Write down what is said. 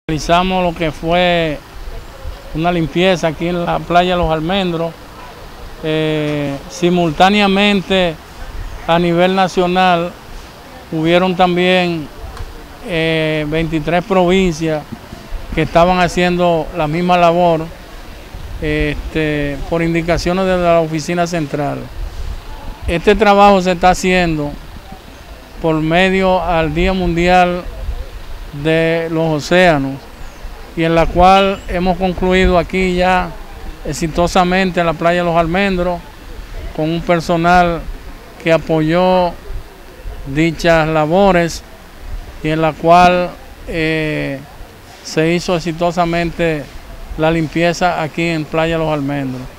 Realizamos lo que fue una limpieza aquí en la playa Los Almendros. Simultáneamente a nivel nacional hubieron también 23 provincias que estaban haciendo la misma labor por indicaciones de la oficina central. Este trabajo se está haciendo por medio al Día Mundial de los Océanos, y en la cual hemos concluido aquí ya exitosamente en la playa Los Almendros con un personal que apoyó dichas labores, y en la cual se hizo exitosamente la limpieza aquí en playa Los Almendros.